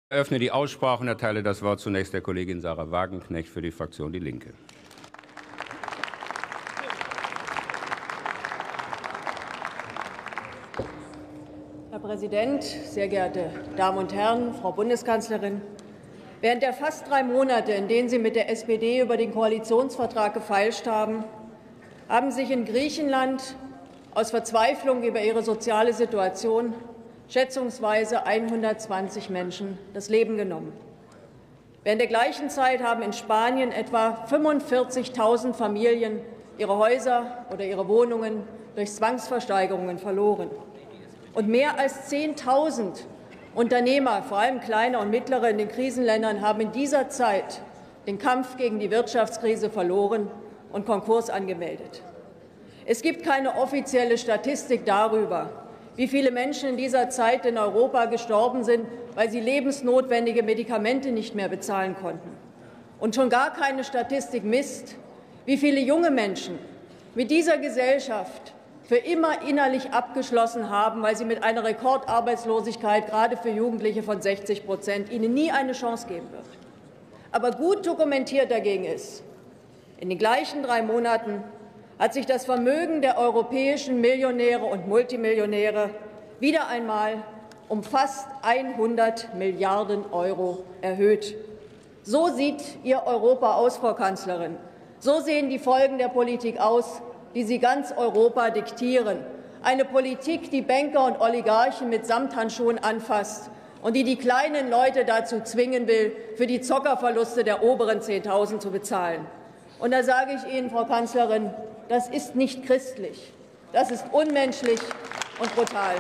Ich eröffne die Aussprache und erteile das Wort zunächst der Kollegin Sarah Wagenknecht für die Fraktion Die Linke. Herr Präsident, sehr geehrte Damen und Herren, Frau Bundeskanzlerin! Während der fast 3 Monate, in denen Sie mit der SPD über den Koalitionsvertrag gefeilscht haben, haben sich in Griechenland aus Verzweiflung über ihre soziale Situation schätzungsweise 120 Menschen das Leben genommen. Während der gleichen Zeit haben in Spanien etwa 45.000 Familien ihre Häuser oder ihre Wohnungen durch Zwangsversteigerungen verloren. Und mehr als 10.000 Unternehmer, vor allem kleine und mittlere in den Krisenländern, haben in dieser Zeit den Kampf gegen die Wirtschaftskrise verloren und Konkurs angemeldet. Es gibt keine offizielle Statistik darüber, wie viele Menschen in dieser Zeit in Europa gestorben sind, weil sie lebensnotwendige Medikamente nicht mehr bezahlen konnten. Und schon gar keine Statistik misst, wie viele junge Menschen mit dieser Gesellschaft für immer innerlich abgeschlossen haben, weil sie mit einer Rekordarbeitslosigkeit, gerade für Jugendliche, von 60% ihnen nie eine Chance geben wird. Aber gut dokumentiert dagegen ist, in den gleichen 3 Monaten hat sich das Vermögen der europäischen Millionäre und Multimillionäre wieder einmal um fast 100 Milliarden € erhöht. So sieht Ihr Europa aus, Frau Kanzlerin. So sehen die Folgen der Politik aus, die Sie ganz Europa diktieren. Eine Politik, die Banker und Oligarchen mit Samthandschuhen anfasst und die die kleinen Leute dazu zwingen will, für die Zockerverluste der oberen 10.000 zu bezahlen. Und da sage ich Ihnen, Frau Kanzlerin, das ist nicht christlich. Das ist unmenschlich und brutal.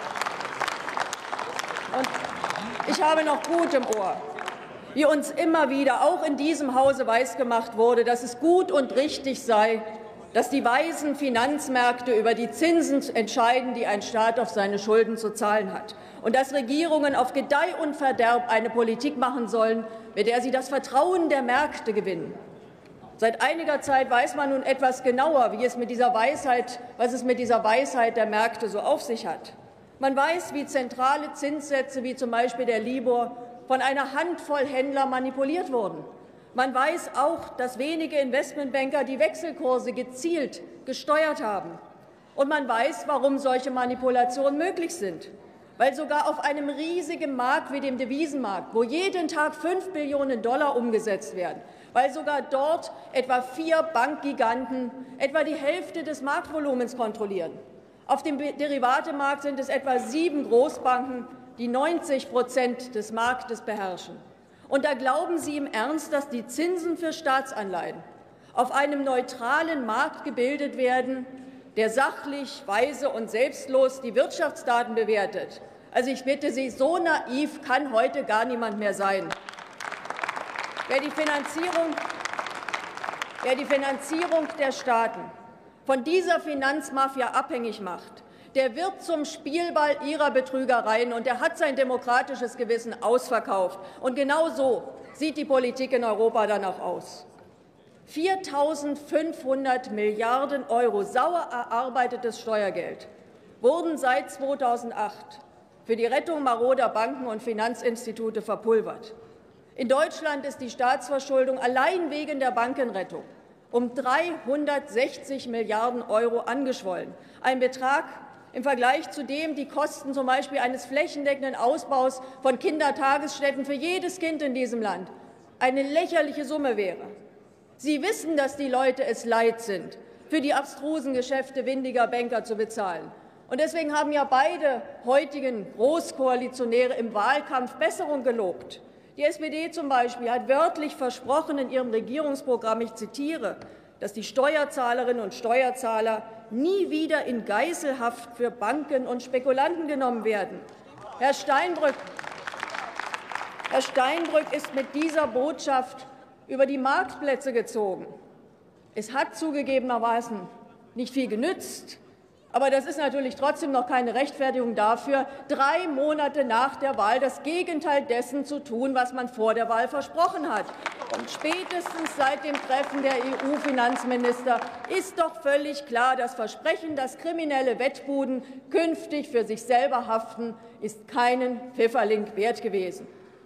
Und ich habe noch gut im Ohr, wie uns immer wieder, auch in diesem Hause, weisgemacht wurde, dass es gut und richtig sei, dass die weisen Finanzmärkte über die Zinsen entscheiden, die ein Staat auf seine Schulden zu zahlen hat, und dass Regierungen auf Gedeih und Verderb eine Politik machen sollen, mit der sie das Vertrauen der Märkte gewinnen. Seit einiger Zeit weiß man nun etwas genauer, was es mit dieser Weisheit der Märkte so auf sich hat. Man weiß, wie zentrale Zinssätze, wie zum Beispiel der Libor, von einer Handvoll Händler manipuliert wurden. Man weiß auch, dass wenige Investmentbanker die Wechselkurse gezielt gesteuert haben. Und man weiß, warum solche Manipulationen möglich sind. Weil sogar auf einem riesigen Markt wie dem Devisenmarkt, wo jeden Tag 5 Billionen $ umgesetzt werden, weil sogar dort etwa 4 Bankgiganten etwa die Hälfte des Marktvolumens kontrollieren. Auf dem Derivatemarkt sind es etwa 7 Großbanken, die 90% des Marktes beherrschen. Und da glauben Sie im Ernst, dass die Zinsen für Staatsanleihen auf einem neutralen Markt gebildet werden, der sachlich, weise und selbstlos die Wirtschaftsdaten bewertet? Also ich bitte Sie, so naiv kann heute gar niemand mehr sein. Wer die Finanzierung der Staaten von dieser Finanzmafia abhängig macht, der wird zum Spielball ihrer Betrügereien, und er hat sein demokratisches Gewissen ausverkauft. Und genau so sieht die Politik in Europa dann auch aus. 4.500 Milliarden € sauer erarbeitetes Steuergeld wurden seit 2008 für die Rettung maroder Banken und Finanzinstitute verpulvert. In Deutschland ist die Staatsverschuldung allein wegen der Bankenrettung um 360 Milliarden € angeschwollen. Ein Betrag, im Vergleich zu dem die Kosten zum Beispiel eines flächendeckenden Ausbaus von Kindertagesstätten für jedes Kind in diesem Land eine lächerliche Summe wäre. Sie wissen, dass die Leute es leid sind, für die abstrusen Geschäfte windiger Banker zu bezahlen. Und deswegen haben ja beide heutigen Großkoalitionäre im Wahlkampf Besserung gelobt. Die SPD zum Beispiel hat wörtlich versprochen in ihrem Regierungsprogramm, ich zitiere, dass die Steuerzahlerinnen und Steuerzahler nie wieder in Geiselhaft für Banken und Spekulanten genommen werden. Herr Steinbrück ist mit dieser Botschaft über die Marktplätze gezogen. Es hat zugegebenermaßen nicht viel genützt. Aber das ist natürlich trotzdem noch keine Rechtfertigung dafür, 3 Monate nach der Wahl das Gegenteil dessen zu tun, was man vor der Wahl versprochen hat. Und spätestens seit dem Treffen der EU-Finanzminister ist doch völlig klar, das Versprechen, dass kriminelle Wettbuden künftig für sich selber haften, ist keinen Pfifferling wert gewesen.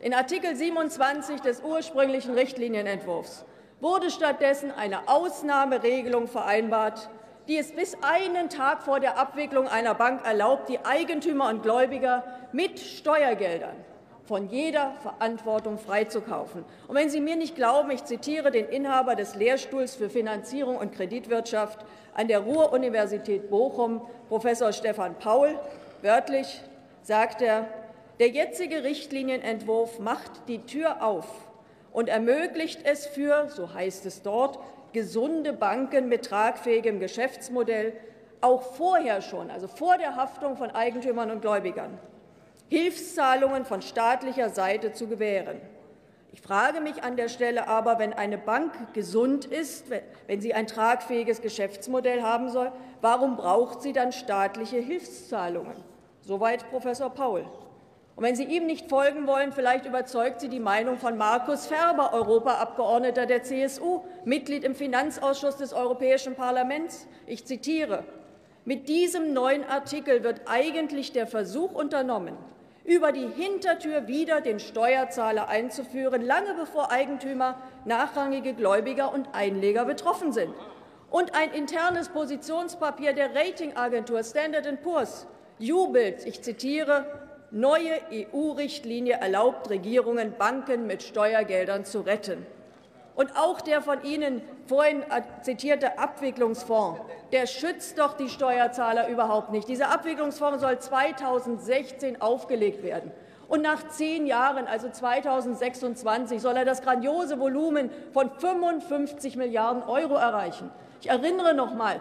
In Artikel 27 des ursprünglichen Richtlinienentwurfs wurde stattdessen eine Ausnahmeregelung vereinbart, die es bis einen Tag vor der Abwicklung einer Bank erlaubt, die Eigentümer und Gläubiger mit Steuergeldern von jeder Verantwortung freizukaufen. Und wenn Sie mir nicht glauben, ich zitiere den Inhaber des Lehrstuhls für Finanzierung und Kreditwirtschaft an der Ruhr-Universität Bochum, Professor Stefan Paul. Wörtlich sagt er: Der jetzige Richtlinienentwurf macht die Tür auf und ermöglicht es für, so heißt es dort, gesunde Banken mit tragfähigem Geschäftsmodell auch vorher schon, also vor der Haftung von Eigentümern und Gläubigern, Hilfszahlungen von staatlicher Seite zu gewähren. Ich frage mich an der Stelle aber, wenn eine Bank gesund ist, wenn sie ein tragfähiges Geschäftsmodell haben soll, warum braucht sie dann staatliche Hilfszahlungen? Soweit Professor Paul. Und wenn Sie ihm nicht folgen wollen, vielleicht überzeugt Sie die Meinung von Markus Ferber, Europaabgeordneter der CSU, Mitglied im Finanzausschuss des Europäischen Parlaments. Ich zitiere: Mit diesem neuen Artikel wird eigentlich der Versuch unternommen, über die Hintertür wieder den Steuerzahler einzuführen, lange bevor Eigentümer, nachrangige Gläubiger und Einleger betroffen sind. Und ein internes Positionspapier der Ratingagentur Standard & Poor's jubelt, ich zitiere: Neue EU-Richtlinie erlaubt Regierungen, Banken mit Steuergeldern zu retten. Und auch der von Ihnen vorhin zitierte Abwicklungsfonds, der schützt doch die Steuerzahler überhaupt nicht. Dieser Abwicklungsfonds soll 2016 aufgelegt werden. Und nach 10 Jahren, also 2026, soll er das grandiose Volumen von 55 Milliarden € erreichen. Ich erinnere noch einmal,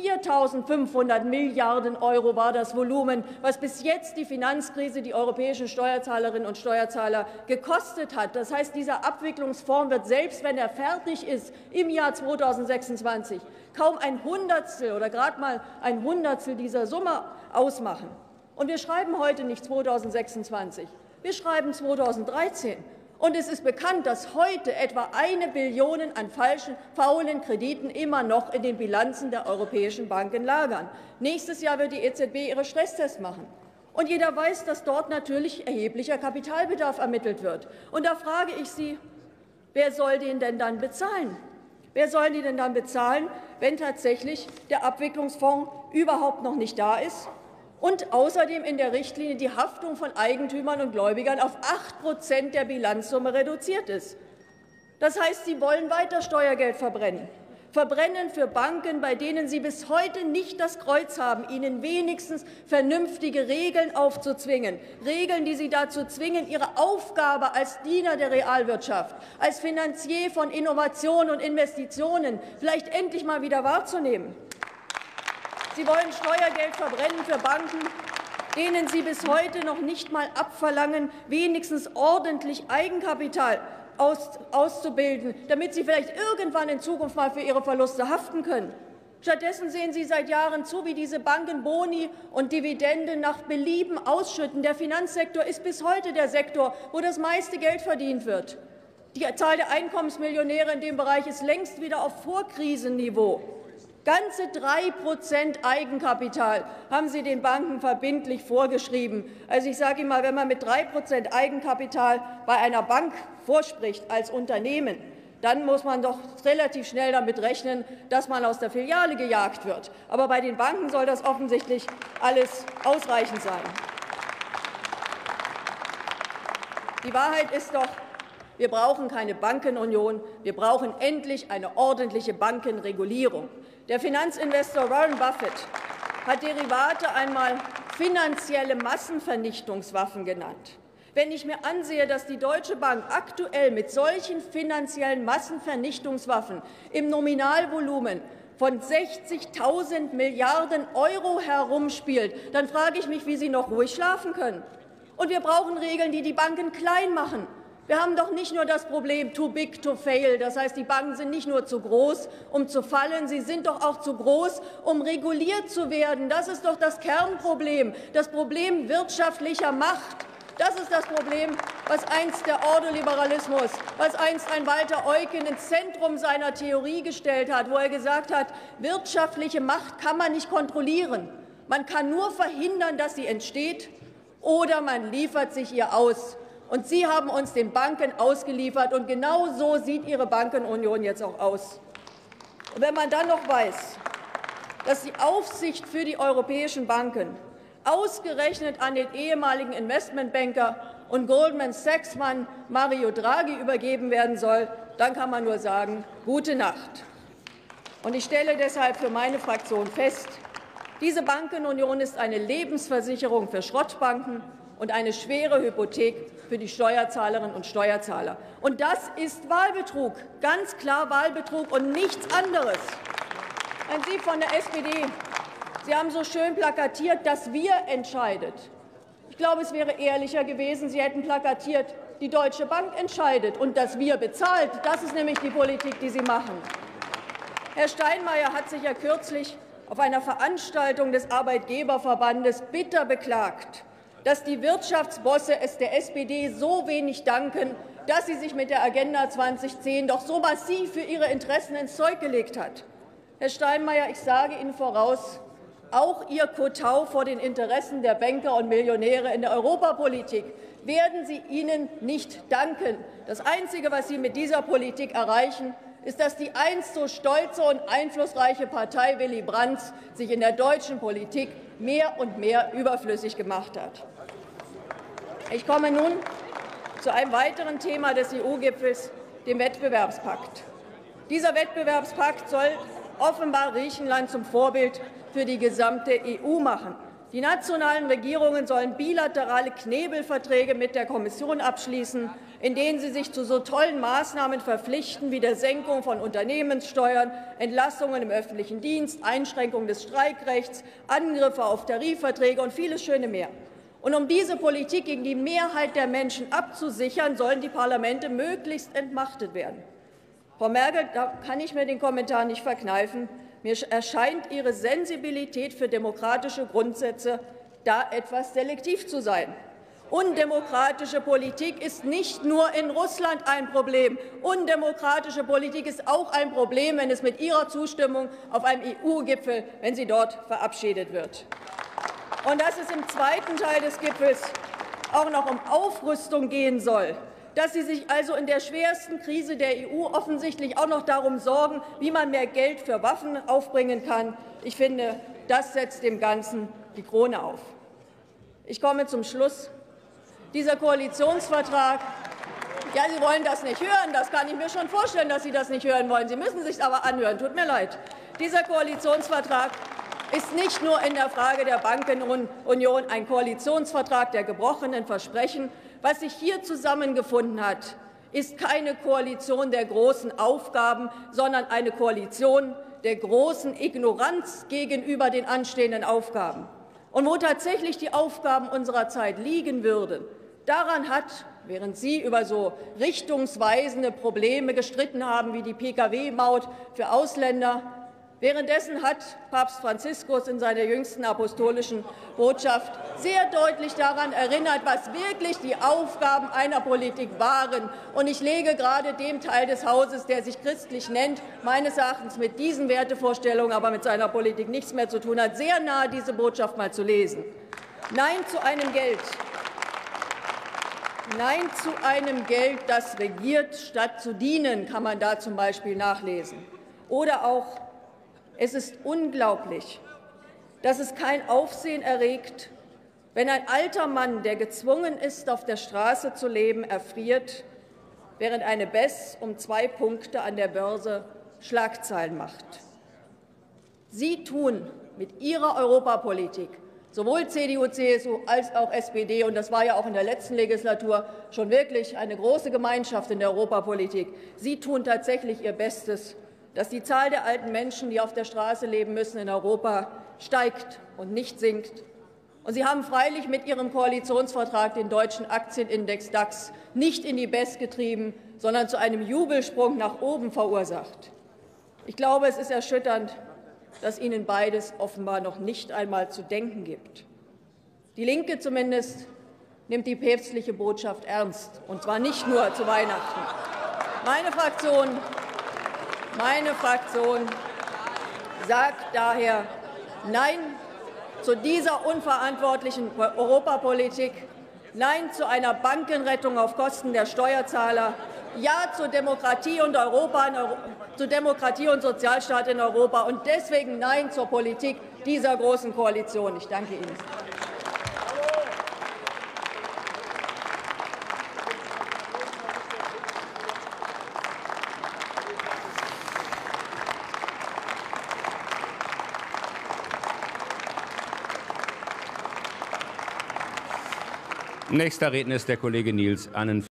4.500 Milliarden € war das Volumen, was bis jetzt die Finanzkrise die europäischen Steuerzahlerinnen und Steuerzahler gekostet hat. Das heißt, dieser Abwicklungsfonds wird, selbst wenn er fertig ist im Jahr 2026, kaum ein Hundertstel oder gerade mal ein Hundertstel dieser Summe ausmachen. Und wir schreiben heute nicht 2026, wir schreiben 2013. Und es ist bekannt, dass heute etwa 1 Billion an faulen Krediten immer noch in den Bilanzen der europäischen Banken lagern. Nächstes Jahr wird die EZB ihre Stresstests machen. Und jeder weiß, dass dort natürlich erheblicher Kapitalbedarf ermittelt wird. Und da frage ich Sie, wer soll den denn dann bezahlen? Wer soll die denn dann bezahlen, wenn tatsächlich der Abwicklungsfonds überhaupt noch nicht da ist? Und außerdem in der Richtlinie die Haftung von Eigentümern und Gläubigern auf 8% der Bilanzsumme reduziert ist. Das heißt, Sie wollen weiter Steuergeld verbrennen. Verbrennen für Banken, bei denen Sie bis heute nicht das Kreuz haben, ihnen wenigstens vernünftige Regeln aufzuzwingen. Regeln, die Sie dazu zwingen, ihre Aufgabe als Diener der Realwirtschaft, als Finanzier von Innovation und Investitionen vielleicht endlich mal wieder wahrzunehmen. Sie wollen Steuergeld verbrennen für Banken, denen Sie bis heute noch nicht mal abverlangen, wenigstens ordentlich Eigenkapital auszubilden, damit Sie vielleicht irgendwann in Zukunft mal für ihre Verluste haften können. Stattdessen sehen Sie seit Jahren zu, wie diese Banken Boni und Dividenden nach Belieben ausschütten. Der Finanzsektor ist bis heute der Sektor, wo das meiste Geld verdient wird. Die Zahl der Einkommensmillionäre in dem Bereich ist längst wieder auf Vorkrisenniveau. Ganze 3% Eigenkapital haben Sie den Banken verbindlich vorgeschrieben. Also ich sage Ihnen mal, wenn man mit 3% Eigenkapital bei einer Bank vorspricht als Unternehmen, dann muss man doch relativ schnell damit rechnen, dass man aus der Filiale gejagt wird. Aber bei den Banken soll das offensichtlich alles ausreichend sein. Die Wahrheit ist doch, wir brauchen keine Bankenunion, wir brauchen endlich eine ordentliche Bankenregulierung. Der Finanzinvestor Warren Buffett hat Derivate einmal finanzielle Massenvernichtungswaffen genannt. Wenn ich mir ansehe, dass die Deutsche Bank aktuell mit solchen finanziellen Massenvernichtungswaffen im Nominalvolumen von 60.000 Milliarden € herumspielt, dann frage ich mich, wie Sie noch ruhig schlafen können. Und wir brauchen Regeln, die die Banken klein machen. Wir haben doch nicht nur das Problem too big to fail. Das heißt, die Banken sind nicht nur zu groß, um zu fallen, sie sind doch auch zu groß, um reguliert zu werden. Das ist doch das Kernproblem, das Problem wirtschaftlicher Macht. Das ist das Problem, was einst der Ordoliberalismus, was einst ein Walter Eucken ins Zentrum seiner Theorie gestellt hat, wo er gesagt hat, wirtschaftliche Macht kann man nicht kontrollieren. Man kann nur verhindern, dass sie entsteht, oder man liefert sich ihr aus. Und Sie haben uns den Banken ausgeliefert. Und genau so sieht Ihre Bankenunion jetzt auch aus. Und wenn man dann noch weiß, dass die Aufsicht für die europäischen Banken ausgerechnet an den ehemaligen Investmentbanker und Goldman Sachs-Mann Mario Draghi übergeben werden soll, dann kann man nur sagen, gute Nacht. Und ich stelle deshalb für meine Fraktion fest, diese Bankenunion ist eine Lebensversicherung für Schrottbanken und eine schwere Hypothek für die Steuerzahlerinnen und Steuerzahler. Und das ist Wahlbetrug, ganz klar Wahlbetrug und nichts anderes. Sie von der SPD, Sie haben so schön plakatiert, dass wir entscheidet. Ich glaube, es wäre ehrlicher gewesen, Sie hätten plakatiert, die Deutsche Bank entscheidet und dass wir bezahlt. Das ist nämlich die Politik, die Sie machen. Herr Steinmeier hat sich ja kürzlich auf einer Veranstaltung des Arbeitgeberverbandes bitter beklagt, dass die Wirtschaftsbosse es der SPD so wenig danken, dass sie sich mit der Agenda 2010 doch so massiv für ihre Interessen ins Zeug gelegt hat. Herr Steinmeier, ich sage Ihnen voraus, auch Ihr Kotau vor den Interessen der Banker und Millionäre in der Europapolitik werden Sie ihnen nicht danken. Das Einzige, was Sie mit dieser Politik erreichen, ist, dass die einst so stolze und einflussreiche Partei Willy Brandt sich in der deutschen Politik mehr und mehr überflüssig gemacht hat. Ich komme nun zu einem weiteren Thema des EU-Gipfels, dem Wettbewerbspakt. Dieser Wettbewerbspakt soll offenbar Griechenland zum Vorbild für die gesamte EU machen. Die nationalen Regierungen sollen bilaterale Knebelverträge mit der Kommission abschließen, in denen sie sich zu so tollen Maßnahmen verpflichten wie der Senkung von Unternehmenssteuern, Entlassungen im öffentlichen Dienst, Einschränkung des Streikrechts, Angriffe auf Tarifverträge und vieles Schöne mehr. Und um diese Politik gegen die Mehrheit der Menschen abzusichern, sollen die Parlamente möglichst entmachtet werden. Frau Merkel, da kann ich mir den Kommentar nicht verkneifen. Mir erscheint Ihre Sensibilität für demokratische Grundsätze da etwas selektiv zu sein. Undemokratische Politik ist nicht nur in Russland ein Problem. Undemokratische Politik ist auch ein Problem, wenn es mit Ihrer Zustimmung auf einem EU-Gipfel, wenn sie dort verabschiedet wird. Und dass es im zweiten Teil des Gipfels auch noch um Aufrüstung gehen soll, dass Sie sich also in der schwersten Krise der EU offensichtlich auch noch darum sorgen, wie man mehr Geld für Waffen aufbringen kann. Ich finde, das setzt dem Ganzen die Krone auf. Ich komme zum Schluss. Dieser Koalitionsvertrag, ja, Sie wollen das nicht hören. Das kann ich mir schon vorstellen, dass Sie das nicht hören wollen. Sie müssen es sich aber anhören. Tut mir leid. Dieser Koalitionsvertrag ist nicht nur in der Frage der Bankenunion ein Koalitionsvertrag der gebrochenen Versprechen. Was sich hier zusammengefunden hat, ist keine Koalition der großen Aufgaben, sondern eine Koalition der großen Ignoranz gegenüber den anstehenden Aufgaben. Und wo tatsächlich die Aufgaben unserer Zeit liegen würden, daran hat, während Sie über so richtungsweisende Probleme gestritten haben wie die Pkw-Maut für Ausländer, währenddessen hat Papst Franziskus in seiner jüngsten apostolischen Botschaft sehr deutlich daran erinnert, was wirklich die Aufgaben einer Politik waren. Und ich lege gerade dem Teil des Hauses, der sich christlich nennt, meines Erachtens mit diesen Wertevorstellungen, aber mit seiner Politik nichts mehr zu tun hat, sehr nahe, diese Botschaft mal zu lesen. Nein zu einem Geld. Nein zu einem Geld, das regiert, statt zu dienen, kann man da zum Beispiel nachlesen. Oder auch: Es ist unglaublich, dass es kein Aufsehen erregt, wenn ein alter Mann, der gezwungen ist, auf der Straße zu leben, erfriert, während eine BES um 2 Punkte an der Börse Schlagzeilen macht. Sie tun mit Ihrer Europapolitik, sowohl CDU, CSU als auch SPD, und das war ja auch in der letzten Legislatur schon wirklich eine große Gemeinschaft in der Europapolitik, Sie tun tatsächlich Ihr Bestes, dass die Zahl der alten Menschen, die auf der Straße leben müssen in Europa, steigt und nicht sinkt. Und Sie haben freilich mit Ihrem Koalitionsvertrag den deutschen Aktienindex DAX nicht in die BES getrieben, sondern zu einem Jubelsprung nach oben verursacht. Ich glaube, es ist erschütternd, dass Ihnen beides offenbar noch nicht einmal zu denken gibt. Die Linke zumindest nimmt die päpstliche Botschaft ernst, und zwar nicht nur zu Weihnachten. Meine Fraktion sagt daher Nein zu dieser unverantwortlichen Europapolitik. Nein zu einer Bankenrettung auf Kosten der Steuerzahler. Ja zur Demokratie und zu Demokratie und Sozialstaat in Europa. Und deswegen Nein zur Politik dieser Großen Koalition. Ich danke Ihnen. Nächster Redner ist der Kollege Niels Annenfried.